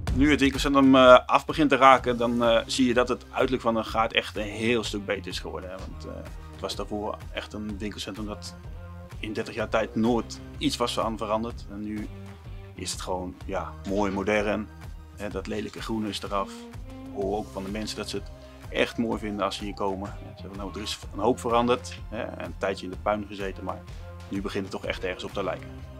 Nu het winkelcentrum af begint te raken, dan zie je dat het uiterlijk van de Gaard echt een heel stuk beter is geworden. Hè? Want het was daarvoor echt een winkelcentrum dat in 30 jaar tijd nooit iets was aan veranderd. En nu is het gewoon mooi, modern. Hè? Dat lelijke groen is eraf. Ik hoor ook van de mensen dat ze het echt mooi vinden als ze hier komen. Ze hebben, nou, er is een hoop veranderd. Hè? Een tijdje in de puin gezeten, maar nu begint het toch echt ergens op te lijken.